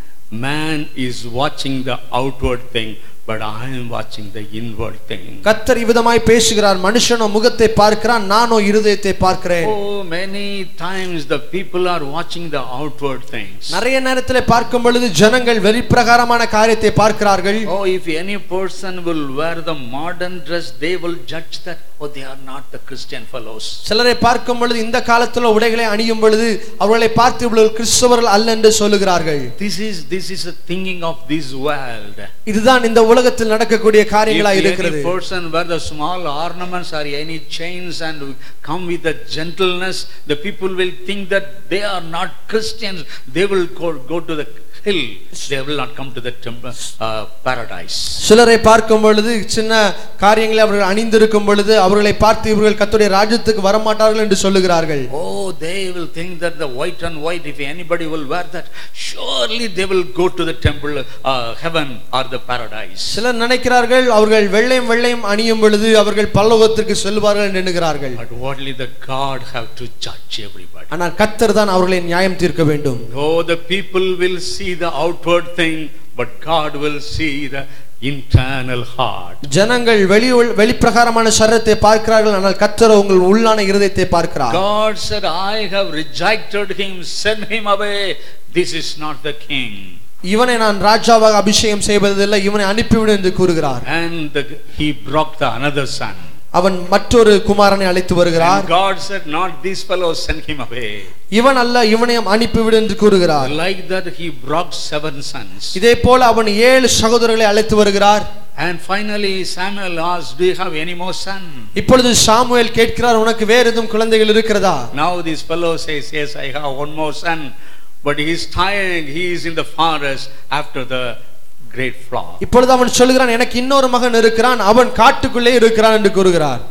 man is watching the outward thing, but I am watching the inward thing. கர்த்தர் இவ்விதமாய் பேசுகிறார், மனுஷனோ முகத்தை பார்க்கிறான், நானோ இருதயத்தை பார்க்கிறேன். Oh, many times the people are watching the outward things. நிறைய நேரத்திலே பார்க்கும் பொழுது ஜனங்கள் வெளிப்பிரகாரமான காரியத்தை பார்க்கிறார்கள். Oh, if any person will wear the modern dress, they will judge that oh they are not the Christian fellows. சிலரை பார்க்கும் பொழுது இந்த காலத்துல உடைகளை அணியும் பொழுது அவர்களை பார்த்து இவர்கள் கிறிஸ்தவர்கள் அல்ல என்று சொல்லுகிறார்கள். This is a thinking of this world. இதுதான் இந்த உலகத்தில் நடக்கக்கூடிய காரியங்களா இருக்கிறது. If any person wear the small ornaments or any chains and come with the gentleness, the people will think that they are not Christians. They will go to the hill. They will not come to the temple, paradise. சிலரை பார்க்கும் பொழுது சின்ன காரியங்களை அவர்கள் அணிந்திருக்கும் பொழுது அவர்களை பார்த்து இவர்கள் கர்த்தருடைய ராஜ்யத்துக்கு வர மாட்டார்கள் என்று சொல்லுகிறார்கள். Oh, they will think that the white and white, if anybody will wear that, surely they will go to the temple, heaven or the paradise. சிலர் நினைக்கிறார்கள் அவர்கள் வெள்ளையும் அணியும் பொழுது அவர்கள் பரலோகத்திற்கு செல்வார்கள் என்று எண்ணுகிறார்கள். But only the God have to judge everybody. ஆனால் கர்த்தர் தான் அவர்களை நியாயம் தீர்க்க வேண்டும். Oh, the people will see the outward thing, but God will see the internal heart. ஜனங்கள் வெளிப்பிரகாரமான சரீரத்தை பார்க்கிறார்கள், ஆனால் கர்த்தர் உங்கள் உள்ளான இருதயத்தை பார்க்கிறார். God said, I have rejected him, send him away. This is not the king. இவனை நான் ராஜாவாக அபிஷேகம் செய்வதில்லை, இவனை அனுப்பிவிடு என்று கூறுகிறார். And he brought the another son. அவன் மற்றொரு குமாரனை அழைத்து வருகிறார். And God said, not this fellow, send him away. இவன் அல்ல, இவனையும் அனுப்பிவிடு என்று கூறுகிறார். Like that he brought 7 sons. இதே போல அவன் 7 சகோதரர்களை அழைத்து வருகிறார். And finally Samuel asked, do you have any more son? இப்பொழுது சாமுவேல் கேட்கிறார், உனக்கு வேறு எதுவும் குழந்தைகள் இருக்கிறதா? Now this fellow says, yes, I have one more son, but he is tired, he is in the forest after the great flock. இப்பொழுது அவன் சொல்கிறான், எனக்கு இன்னொரு மகன் இருக்கிறான், அவன் காட்டுக்குள்ளே இருக்கிறான் என்று கூறுகிறார்.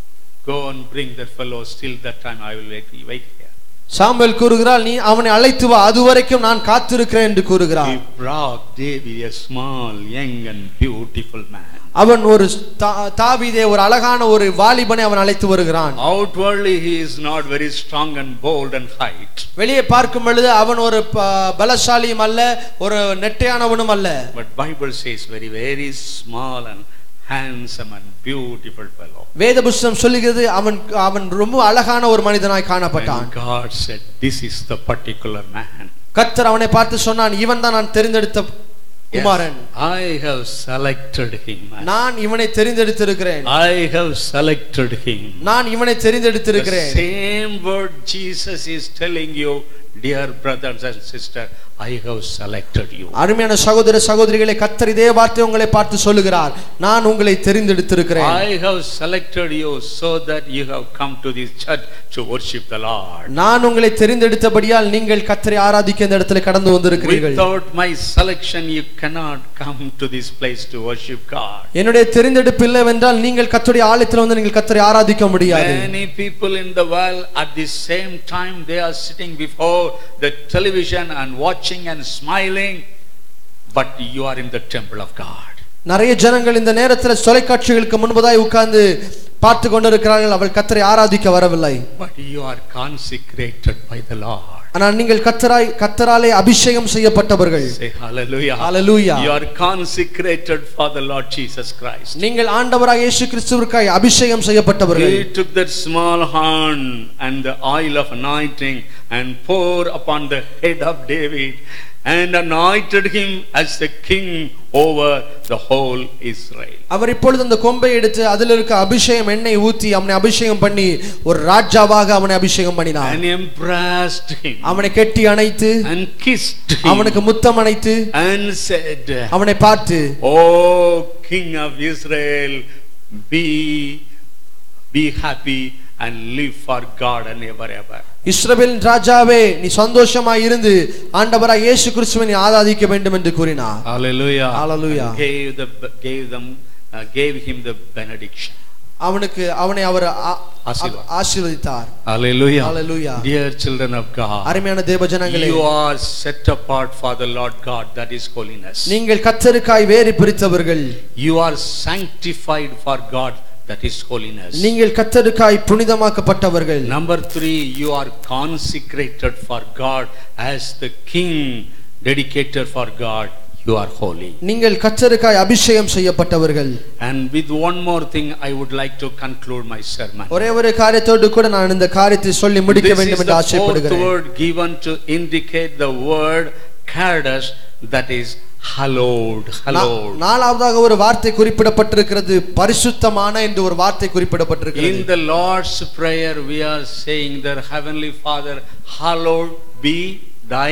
Go and bring that fellow, still that time I will wait here. Samuel கூறுகிறார், நீ அவனை அழைத்து வா, அதுவரைக்கும் நான் காத்திருக்கிறேன் என்று கூறுகிறார். He brought David, a small, young and beautiful man. அவன் ஒரு தாவீதை, ஒரு அழகான ஒரு வாலிபனை அவன் அழைத்து வருகிறான். Outwardly he is not very strong and bold and height. வெளியே பார்க்கும் பொழுது அவன் ஒரு பலசாலியும் அல்ல, ஒரு நெட்டையானவனும் அல்ல. But Bible says very very small and handsome and beautiful fellow. வேத புத்தகம் சொல்லுகிறது அவன் ரொம்ப அழகான ஒரு மனிதனாய் காணப்பட்டான். God said, this is the particular man. கர்த்தர் அவனை பார்த்து சொன்னான், இவன் தான் நான் தெரிந்தெடுத்த குமாரன். I have selected him. நான் இவனை தெரிந்தெடுத்திருக்கிறேன். I have selected him. நான் இவனை தெரிந்தெடுத்திருக்கிறேன். The same word Jesus is telling you, dear brothers and sisters, I have selected you. அருமையான சகோதர சகோதரிகளே, கர்த்தர் இதே வார்த்தை உங்களை பார்த்து சொல்லுகிறார், நான் உங்களை தெரிந்தெடுத்திருக்கிறேன். I have selected you so that you have come to this church to worship the Lord. நான் உங்களை தெரிந்தெடுத்தபடியால் நீங்கள் கர்த்தரை ஆராதிக்க இந்த இடத்திலே கடந்து வந்திருக்கிறீர்கள். Without my selection you cannot come to this place to worship God. என்னுடைய தெரிந்தெடுப்பு இல்லைவென்றால் நீங்கள் கர்த்தருடைய ஆலயத்தில் வந்து நீங்கள் கர்த்தரை ஆராதிக்க முடியாது. Many people in the world at the same time they are sitting before the television and watching and smiling, but you are in the temple of God. நிறைய ஜனங்கள் இந்த நேரத்தில் தொலைக்காட்சிகளுக்கு முன்பதாய் உட்கார்ந்து பார்த்து கொண்டிருக்கிறார்கள், அவள் கர்த்தரை ஆராதிக்க வரவில்லை. But you are consecrated by the Lord. ஆனால் நீங்கள் கர்த்தராலே அபிஷேகம் செய்யப்பட்டவர்கள். Say hallelujah. Hallelujah. You are consecrated for the Lord Jesus Christ. நீங்கள் ஆண்டவராகிய இயேசு கிறிஸ்துவிற்காய் அபிஷேகம் செய்யப்பட்டவர்கள். He took that small horn and the oil of anointing and poured upon the head of David and anointed him as the king over the whole Israel. அவர் இப்பொழுது அந்த கொம்பை எடுத்து அதில் இருக்க அபிஷேகம் எண்ணெய் ஊற்றி அவனை அபிஷேகம் பண்ணி ஒரு ராஜாவாக அவனை அபிஷேகம் பண்ணினார். And embraced him. அவனை கட்டி அணைத்து and kissed him. அவனுக்கு முத்தம் அணைத்து and said, அவனை பார்த்து, "Oh King of Israel, be happy and live for God and ever ever." இஸ்ரவேலின் ராஜாவே, நீ சந்தோஷமாய் இருந்து ஆண்டவராய் இயேசு கிறிஸ்துவை நீ ஆராதிக்க வேண்டும் என்று கூறினார். Hallelujah. Hallelujah. Gave him the benediction. அவனை அவர் ஆசீர்வதித்தார். Hallelujah. Hallelujah. Dear children of God, அருமையான தேவஜனங்களே, you are set apart for the Lord God, that is holiness. நீங்கள் கர்த்தருக்காய் வேறு பிரித்தவர்கள். You are sanctified for God, that is holiness. நீங்கள் கர்த்தருக்காய் புனிதமாக்கப்பட்டவர்கள். Number 3, you are consecrated for God as the king dedicated for God. You are holy. நீங்கள் கர்த்தருக்காய் அபிஷேகம் செய்யப்பட்டவர்கள். And with one more thing I would like to conclude my sermon. ஒரே ஒரு காரியத்தோடு கூட நான் இந்த காரியத்தை சொல்லி முடிக்க வேண்டும் என்று ஆசைப்படுகிறேன். This is the fourth word given to indicate the word kadosh, that is hallowed. நாலாவதாக ஒரு வார்த்தை குறிப்பிடப்பட்டிருக்கிறது, பரிசுத்தமான என்று ஒரு வார்த்தை குறிப்பிடப்பட்டிருக்கிறது. In the Lord's prayer we are saying that Heavenly Father, hallowed be thy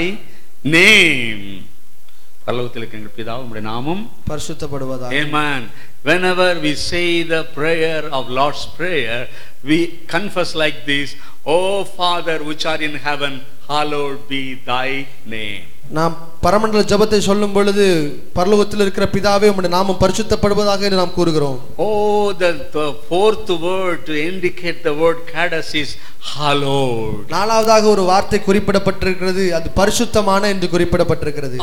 name. பரலோகத்தில் இருக்கிற எங்கள் பிதாவே, உம்முடைய நாமம் பரிசுத்தப்படுவதாக. Amen. Whenever we say the prayer of Lord's prayer, we confess like this, "Oh Father which art in heaven, hallowed be thy name." நாம் பரமண்டல ஜெபத்தை சொல்லும் பொழுது பரலோகத்தில் இருக்கிற பிதாவே, உம்முடைய நாமம் பரிசுத்தப்படுவதாக என்று நாம் கூறுகிறோம். Oh, the fourth word to indicate the word kadosh is hallowed. நாலாவதாக ஒரு வார்த்தை குறிப்பிடப்பட்டிருக்கிறது, அது பரிசுத்தமான என்று குறிப்பிடப்பட்டிருக்கிறது.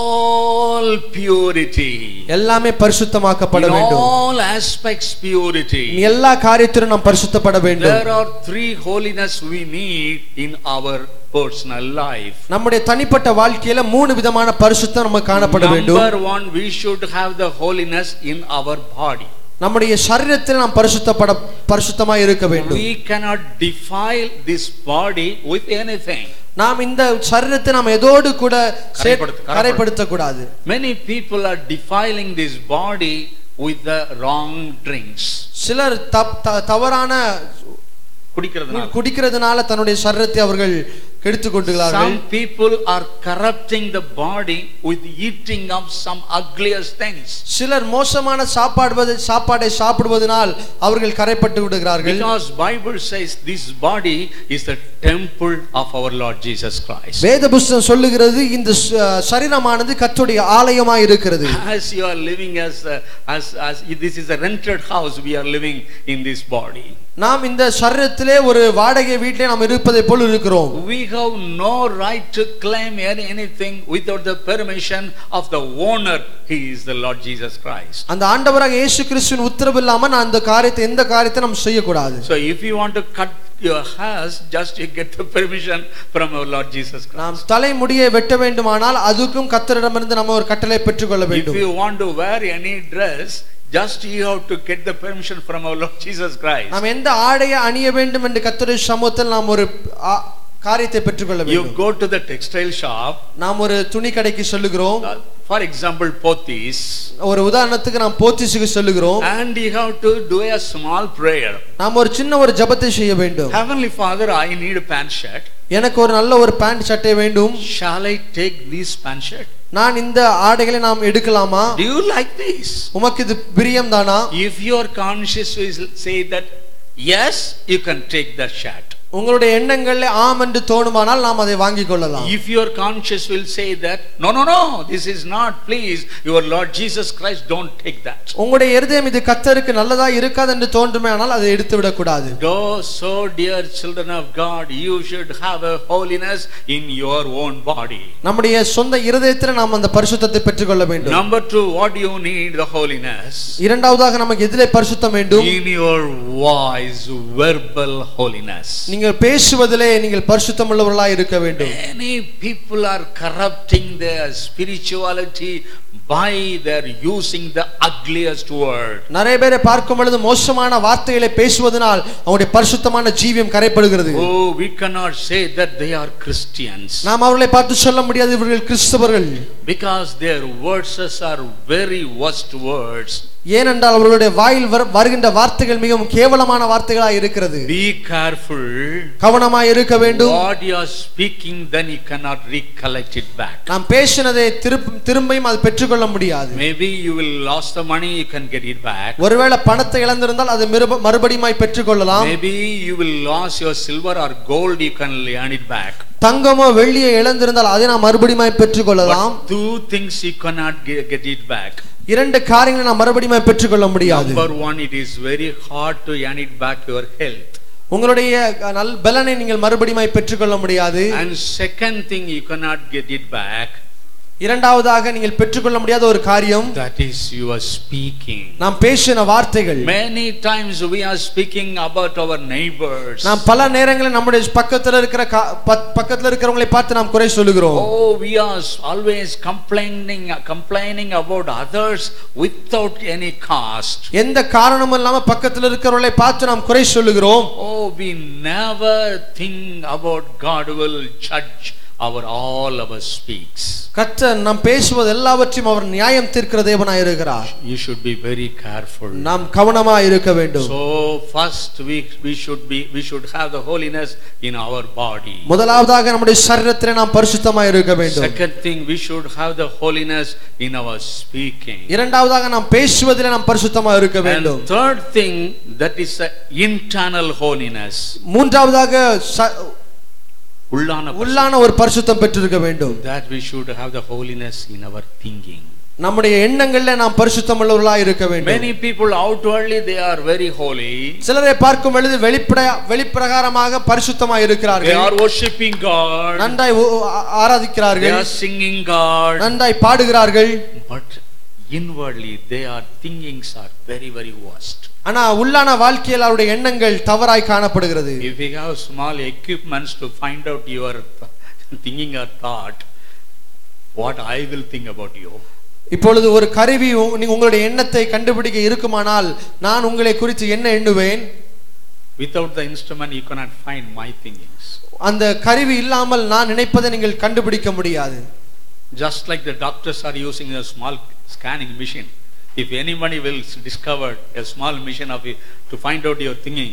All purity. எல்லாமே பரிசுத்தமாக்கப்பட வேண்டும். All aspects purity. எல்லா காரியத்திலும் நாம் பரிசுத்தப்பட வேண்டும். There are 3 holiness we need in our personal life. நம்முடைய தனிப்பட்ட வாழ்க்கையில 3 விதமான பரிசுத்தம் நமக்கு காணப்பட வேண்டும். Number 1, we should have the holiness in our body. நம்முடைய சரீரத்தில் நாம் பரிசுத்தமாய் இருக்க வேண்டும். We cannot defile this body with anything. நாம் இந்த சரீரத்தை நாம் எதோடு கூட கரைப்படுத்த கூடாது. Many people are defiling this body with the wrong drinks. சிலர் தவறான குடிக்கிறதுனால தன்னுடைய சரீரத்தை அவர்கள் கெடுத்துக் கொள்கிறார்கள். Some people are corrupting the body with eating of some ugliest things. சிலர் மோசமான சாப்பாடை சாப்பிடுவதனால் அவர்கள் கரைப்பட்டு விடுகிறார்கள். Because Bible says this body is the temple of our Lord Jesus Christ. வேத புத்தகம் சொல்லுகிறது இந்த சரீரமானது கர்த்தருடைய ஆலயமாய் இருக்கிறது. As you are living as this is a rented house, we are living in this body. நாம் இந்த சரீரத்திலே ஒரு வாடகை வீட்டிலே நாம் இருப்பதை போல இருக்கிறோம். We have no right to claim anything without the permission of the owner. He is the Lord Jesus Christ. அந்த ஆண்டவராக இயேசு கிறிஸ்துவின் உத்தரவு இல்லாம நான் அந்த காரியத்தை எந்த காரியத்தை நாம் செய்ய கூடாது. So if you want to cut your hairs, just you get the permission from our Lord Jesus Christ. நாம் தலைமுடியை வெட்ட வேண்டுமானால் அதுக்கும் கர்த்தரிடமிருந்து நம்ம ஒரு கட்டளை பெற்றுக்கொள்ள வேண்டும். If you want to wear any dress, just you have to get the permission from our Lord Jesus Christ. நாம் எந்த ஆடையை அணிய வேண்டும் என்று கர்த்தருடைய சமூகத்தில் நாம் ஒரு காரியத்தை பெற்றுக்கொள்ள வேண்டும். You go to the textile shop. நாம் ஒரு துணி கடைக்கு செல்லுகிறோம். For example, Pothys. ஒரு உதாரணத்துக்கு நாம் போத்தீஸ்க்கு செல்லுகிறோம். And you have to do a small prayer. நாம் ஒரு சின்ன ஒரு ஜெபத்தை செய்ய வேண்டும். Heavenly Father, I need a pant shirt. எனக்கு ஒரு நல்ல ஒரு பேண்ட் சட்டை வேண்டும். Shall I take this pant shirt? நான் இந்த ஆடைகளை நாம் எடுக்கலாமா? Do you like this? உமக்கு இது பிரியம் தானா? If your conscience will say that yes, you can take that shirt. உங்களுடைய எண்ணங்களில் ஆம் என்று தோணுமானால் நாம் அதை வாங்கிக் கொள்ளலாம். If your conscience will say that no, this is not, please, your Lord Jesus Christ, don't take that. உங்களுடைய இருதயம் இது கர்த்தருக்கு நல்லதா இருக்காது என்று தோன்றுமேயானால் அதை எடுத்து விட கூடாது. So dear children of God, you should have a holiness in your own body. நம்முடைய சொந்த இருதயத்தில் நாம் அந்த பரிசுத்தத்தை பெற்றுக்கொள்ள வேண்டும். Number 2, what do you need the holiness? இரண்டாவதாக நமக்கு எதிலே பரிசுத்தம் வேண்டும்? In your voice, verbal holiness. நீங்கள் பேசுவதிலே நீங்கள் பரிசுத்தம் உள்ளவர்களாய் இருக்க வேண்டும். Many people are corrupting their spirituality why they are using the ugliest word. நிறைய பேரை பார்க்கும் பொழுது மோசமான வார்த்தைகளை பேசுவதனால் அவருடைய பரிசுத்தமான ஜீவியம் கரைப்படுகிறது. Oh, we cannot say that they are Christians. நாம் அவர்களை பார்த்து சொல்ல முடியாது இவர்கள் கிறிஸ்தவர்கள். Because their words are very worst words. ஏனென்றால் அவர்களுடைய வாயில் வருகின்ற வார்த்தைகள் மிகவும் கேவலமான வார்த்தைகளாய் இருக்கிறது. Be careful. கவனமாய் இருக்க வேண்டும். What you are speaking, then you cannot recollect it back. நாம் பேசினதை திரும்பியும் அது பெற்றுக்கொள்ள முடியாது. Maybe you will lose the money, you can get it back. ஒருவேளை பணத்தை இழந்திருந்தால் அது மறுபடியும் பெற்றுக்கொள்ளலாம். Maybe you will lose your silver or gold, you can earn it back. தங்கமோ வெள்ளியை இழந்திருந்தால் அதை நாம் மறுபடியும் பெற்றுக்கொள்ளலாம். Two things you cannot get it back. இரண்டு காரியங்களை நாம் மறுபடியும் பெற்றுக்கொள்ள முடியாது. Number one, it is very hard to earn it back your health. உங்களுடைய பலனை நீங்கள் மறுபடியும் பெற்றுக்கொள்ள முடியாது. And second thing, you cannot get it back. இரண்டாவதாக நீங்கள் பெற்றுக்கொள்ள முடியாத ஒரு காரியம், that is your speaking. நாம் பேசின வார்த்தைகள். Many times we are speaking about our neighbors. நாம் பல நேரங்களில் நம்முடைய பக்கத்துல இருக்கிறவங்களை பார்த்து நாம் குறை சொல்லுகிறோம். Oh, we are always complaining about others without any cost. எந்த காரணமும் இல்லாம பக்கத்துல இருக்கிறவங்களை பார்த்து நாம் குறை சொல்லுகிறோம். Oh, we never think about God will judge all our speaks. கர்த்தர் நாம் பேசுவது எல்லாவற்றையும் அவர் நியாயம் தீர்க்கிற தேவனாய் இருக்கிறார். You should be very careful. நாம் கவனமாய் இருக்க வேண்டும். So first we should have the holiness in our body. முதலாவதாக நம்முடைய சரீரத்திலே நாம் பரிசுத்தமாய் இருக்க வேண்டும். Second thing, we should have the holiness in our speaking. இரண்டாவதாக நாம் பேசுவதிலே நாம் பரிசுத்தமாய் இருக்க வேண்டும். And third thing, that is the internal holiness. மூன்றாவதாக உள்ளான ஒரு பரிசுத்தம் பெற்றிருக்க வேண்டும். That we should have the holiness in our thinking. நம்முடைய எண்ணங்களிலே நாம் பரிசுத்தமுள்ளவர்களாய் இருக்க வேண்டும். Many people outwardly they are very holy. சிலரை பார்க்கும் பொழுது வெளிப்பிரகாரமாக பரிசுத்தமாய் இருக்கிறார்கள். They are worshiping God. நன்றாய் ஆராதிக்கிறார்கள். They are singing God. நன்றாய் பாடுகிறார்கள். But inwardly their thinkings are very very worst. ஆனா உள்ளான வாழ்க்கையில் அவருடைய எண்ணங்கள் தவறாய் காணப்படுகிறது. If we have small equipments to find out your thinking or thought, what I will think about you. இப்பொழுது ஒரு கருவி உங்களுடைய எண்ணத்தை கண்டுபிடிக்க இருக்குமானால் நான் உங்களை குறித்து என்ன எண்ணுவேன்? Without the instrument you cannot find my thinkings. அந்த கருவி இல்லாமல் நான் நினைப்பதை நீங்கள் கண்டுபிடிக்க முடியாது. Just like the doctors are using a small scanning machine. If anybody will discover a small machine of it to find out your thinking,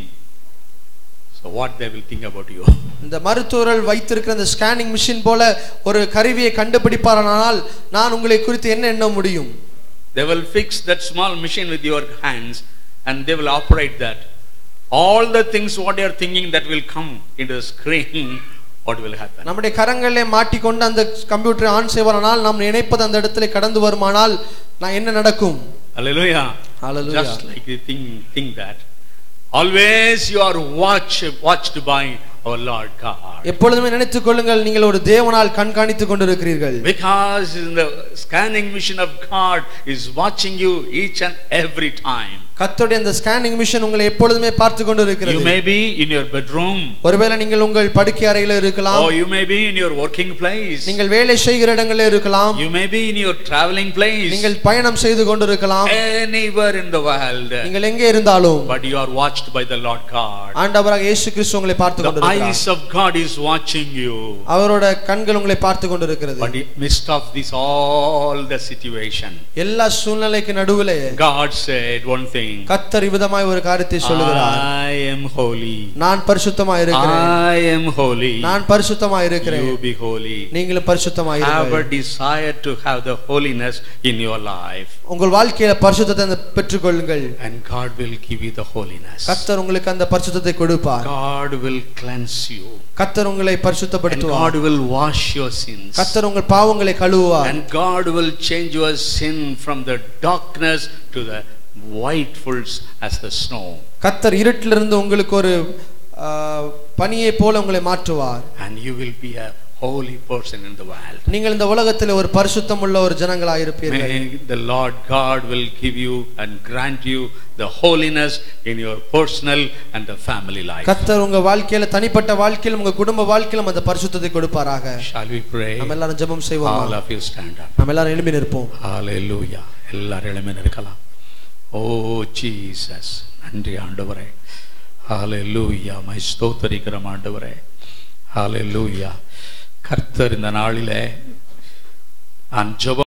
so what they will think about you. இந்த மருத்துவர்கள் வைத்திருக்கிற அந்த scanning machine போல ஒரு கருவியை கண்டுபிடிப்பாரானால் நான் உங்களை குறித்து என்ன எண்ண முடியும்? They will fix that small machine with your hands and they will operate that. All the things what you are thinking that will come into the screen. What will happen? நம்முடைய கரங்களிலே மாட்டிக்கொண்டு அந்த கம்ப்யூட்டரை ஆன் செய்வாரானால் நாம் நினைப்பது அந்த இடத்திலே கடந்து வருமானால் நான் என்ன நடக்கும்? Hallelujah. Hallelujah. Just like you think that. Always you are watched by our Lord God. எப்பொழுதுமே நினைத்துக் கொள்ளுங்கள் நீங்கள் ஒரு தேவனால் கண்காணித்துக் கொண்டிருக்கிறீர்கள். Because the scanning machine of God is watching you each and every time. கர்த்தருடைய அந்த ஸ்கேனிங் மிஷன் உங்களை எப்பொழுதுமே பார்த்து கொண்டிருக்கிறது. You may be in your bedroom. ஒருவேளை நீங்கள் உங்கள் படுக்கை அறையில இருக்கலாம். Or you may be in your working place. நீங்கள் வேலை செய்கிற இடங்களில் இருக்கலாம். You may be in your traveling place. நீங்கள் பயணம் செய்து கொண்டிருக்கலாம். Anywhere in the world. நீங்கள் எங்கே இருந்தாலும். But you are watched by the Lord God. ஆண்டவராகிய இயேசு கிறிஸ்து உங்களை பார்த்து கொண்டிருக்கிறார். The eyes of God is watching you. அவரோட கண்கள் உங்களை பார்த்து கொண்டிருக்கிறது. But in midst of this all the situation. எல்லா சூழ்நிலைக்கு நடுவிலே God said one thing. கர்த்தர் விதமாய் ஒரு காரியத்தை சொல்லுகிறார். I am holy. நான் பரிசுத்தமாய் இருக்கிறேன். I am holy. நான் பரிசுத்தமாய் இருக்கிறேன். You be holy. நீங்களும் பரிசுத்தமாய் இருங்கள். Have a desire to have the holiness in your life. உங்கள் வாழ்க்கையில பரிசுத்தத்தை பெற்றுக்கொள்ளுங்கள். And God will give you the holiness. கர்த்தர் உங்களுக்கு அந்த பரிசுத்தத்தை கொடுப்பார். God will cleanse you. கர்த்தர் உங்களை பரிசுத்தப்படுத்துவார். And God will wash your sins. கர்த்தர் உங்கள் பாவங்களை கழுவுவார். And God will change your sin from the darkness to the whiteful as the snow. கர்த்தர் இருட்டிலிருந்து உங்களுக்கு ஒரு பனியை போல உங்களை மாற்றுவார். And you will be a holy person in the world. நீங்கள் இந்த உலகத்தில் ஒரு பரிசுத்தம் உள்ள ஒரு ஜனங்களாய் இருப்பீர்கள். May the Lord God will give you and grant you the holiness in your personal and the family life. கர்த்தர் உங்க வாழ்க்கையில தனிப்பட்ட வாழ்க்கையிலும் உங்க குடும்ப வாழ்க்கையிலும் அந்த பரிசுத்தத்தை கொடுப்பாராக. Shall we pray? நாம் எல்லாரும் ஜெபம் செய்வோம். All of you stand up. நாம் எல்லாரும் எழும்பி நிற்போம். Hallelujah. எல்லாரும் எழும்பி நிற்கலாம். Oh Jesus, நன்றி ஆண்டவரே. Hallelujah. மை ஸ்தோத்திரிக்கிறோம் ஆண்டவரே. Hallelujah. கர்த்தர் இந்த நாளிலே நான் ஜெபம்